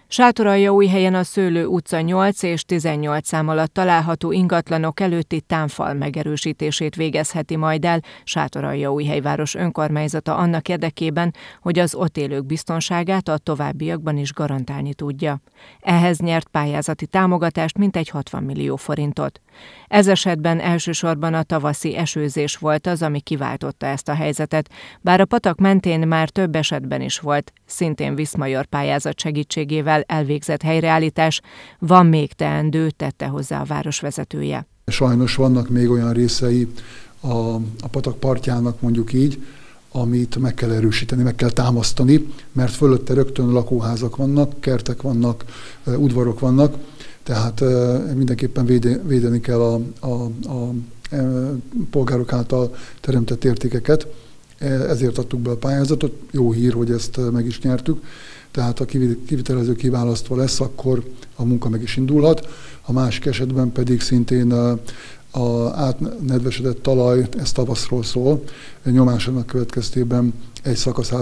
Sátoraljaújhelyen a Szőlő utca 8 és 18 szám alatt található ingatlanok előtti támfal megerősítését végezheti majd el Sátoraljaújhely város önkormányzata annak érdekében, hogy az ott élők biztonságát a továbbiakban is garantálni tudja. Ehhez nyert pályázati támogatást mintegy 60 millió forintot. Ez esetben elsősorban a tavaszi esőzés volt az, ami kiváltotta ezt a helyzetet, bár a patak mentén már több esetben is volt, szintén Viszmajor pályázat segítségével elvégzett helyreállítás, van még teendő, tette hozzá a város vezetője. Sajnos vannak még olyan részei a patak partjának, mondjuk így, amit meg kell erősíteni, meg kell támasztani, mert fölötte rögtön lakóházak vannak, kertek vannak, udvarok vannak, tehát mindenképpen védeni kell a polgárok által teremtett értékeket. Ezért adtuk be a pályázatot, jó hír, hogy ezt meg is nyertük. Tehát ha kivitelező kiválasztva lesz, akkor a munka meg is indulhat. A másik esetben pedig szintén a átnedvesedett talaj, ez tavaszról szól, nyomásának következtében egy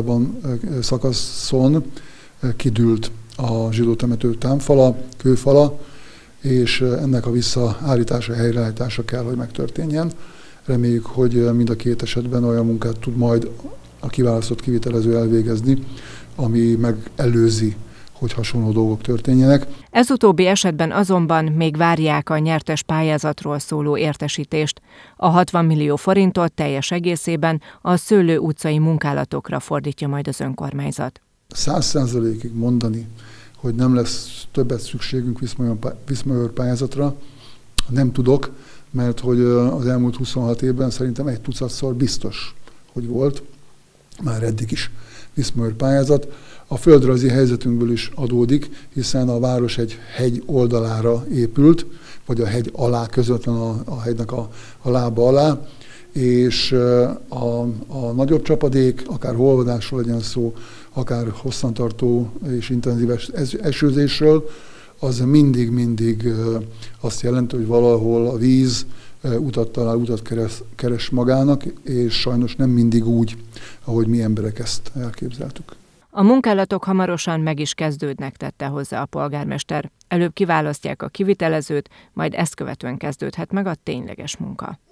szakaszon kidűlt a zsidó temető támfala, kőfala, és ennek a visszaállítása, helyreállítása kell, hogy megtörténjen. Reméljük, hogy mind a két esetben olyan munkát tud majd a kiválasztott kivitelező elvégezni, ami megelőzi, hogy hasonló dolgok történjenek. Ez utóbbi esetben azonban még várják a nyertes pályázatról szóló értesítést. A 60 millió forintot teljes egészében a Szőlő utcai munkálatokra fordítja majd az önkormányzat. 100%-ig mondani, hogy nem lesz többet szükségünk Viszmajor pályázatra, nem tudok, mert hogy az elmúlt 26 évben szerintem egy tucatszor biztos, hogy volt, már eddig is Viszmajor pályázat. A földrajzi helyzetünkből is adódik, hiszen a város egy hegy oldalára épült, vagy a hegy alá, közvetlen a hegynek a lába alá, és a nagyobb csapadék, akár holvadásról legyen szó, akár hosszantartó és intenzív esőzésről, az mindig azt jelenti, hogy valahol a víz utat talál, utat keres magának, és sajnos nem mindig úgy, ahogy mi emberek ezt elképzeltük. A munkálatok hamarosan meg is kezdődnek, tette hozzá a polgármester. Előbb kiválasztják a kivitelezőt, majd ezt követően kezdődhet meg a tényleges munka.